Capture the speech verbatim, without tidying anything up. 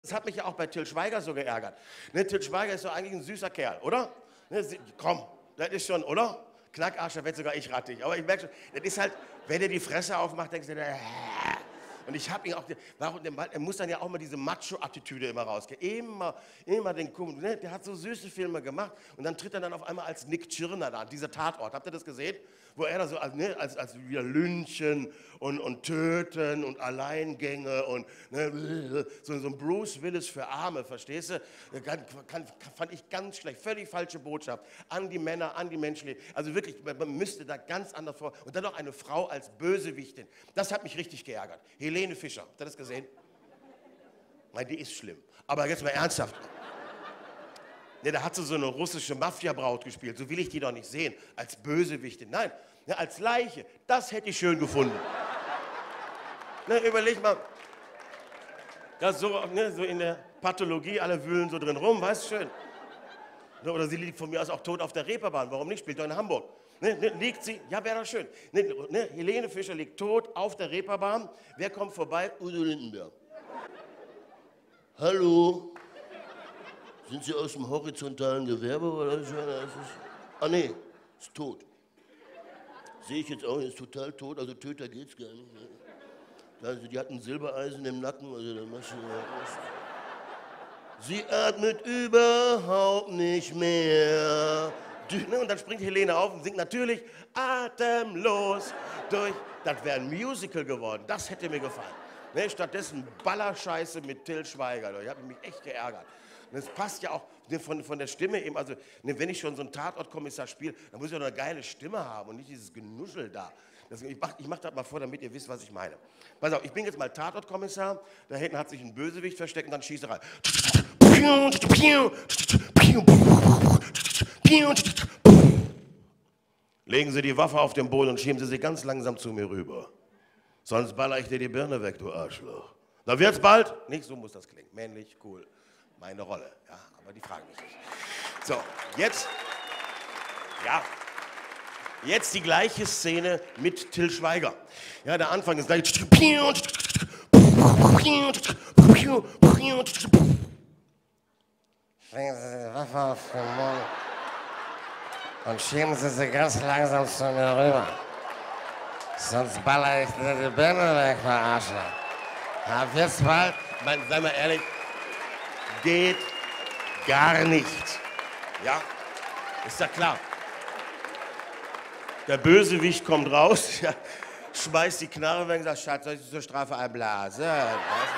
Das hat mich ja auch bei Til Schweiger so geärgert. Ne, Til Schweiger ist doch eigentlich ein süßer Kerl, oder? Ne, sie, komm, das ist schon, oder? Knackarsch, da werd sogar ich rattig. Aber ich merke schon, das ist halt, wenn er die Fresse aufmacht, denkst du, äh, und ich habe ihn auch, warum, er muss dann ja auch mal diese Macho-Attitüde immer rausgehen. Immer, immer den Kumpel, ne? Der hat so süße Filme gemacht und dann tritt er dann auf einmal als Nick Tschirner da, dieser Tatort. Habt ihr das gesehen? Wo er da so als, ne, als, als wieder lynchen und, und töten und Alleingänge und ne, so, so ein Bruce Willis für Arme, verstehst du? Kann, kann, fand ich ganz schlecht, völlig falsche Botschaft an die Männer, an die Menschen. Also wirklich, man müsste da ganz anders vor. Und dann noch eine Frau als Bösewichtin. Das hat mich richtig geärgert. Helene Fischer, habt ihr das gesehen? Nein, die ist schlimm. Aber jetzt mal ernsthaft. Ne, da hat sie so eine russische Mafia-Braut gespielt. So will ich die doch nicht sehen. Als Bösewichtin. Nein, ne, als Leiche. Das hätte ich schön gefunden. Ne, überleg mal. Das so, ne, so in der Pathologie, alle wühlen so drin rum, weißt du, schön. Ne, oder sie liegt von mir aus auch tot auf der Reeperbahn. Warum nicht? Spielt doch in Hamburg. Ne, ne, liegt sie, ja, wäre doch schön. Ne, ne, Helene Fischer liegt tot auf der Reeperbahn. Wer kommt vorbei? Udo Lindenberg. Hallo. Sind Sie aus dem horizontalen Gewerbe oder so? Ah nee, ist tot. Sehe ich jetzt auch, ist total tot, also Töter geht's gar nicht. Also die hatten Silbereisen im Nacken, also da machst du Sie atmet überhaupt nicht mehr. Und dann springt Helene auf und singt natürlich atemlos durch. Das wäre ein Musical geworden, das hätte mir gefallen. Ne, stattdessen Ballerscheiße mit Til Schweiger, ich habe mich echt geärgert. Und das passt ja auch von, von der Stimme eben, also ne, wenn ich schon so einen Tatortkommissar spiele, dann muss ich doch eine geile Stimme haben und nicht dieses Genuschel da. Das, ich mache ich mach das mal vor, damit ihr wisst, was ich meine. Pass auf, ich bin jetzt mal Tatortkommissar, da hinten hat sich ein Bösewicht versteckt und dann Schießerei. Legen Sie die Waffe auf den Boden und schieben Sie sie ganz langsam zu mir rüber. Sonst baller ich dir die Birne weg, du Arschloch. Da wird's bald. Nicht so muss das klingen. Männlich, cool. Meine Rolle. Ja, aber die fragen mich nicht. So, jetzt. Ja. Jetzt die gleiche Szene mit Til Schweiger. Ja, der Anfang ist gleich. Legen Sie die Waffe auf den Mund und schieben Sie sie ganz langsam zu mir rüber. Sonst baller ich dir die Birne weg, verarsche. Hab jetzt bald. Mein, sei mal ehrlich, geht gar nicht. Ja, ist ja klar. Der Bösewicht kommt raus, ja, schmeißt die Knarre weg und sagt, Schatz, soll ich zur Strafe einblasen?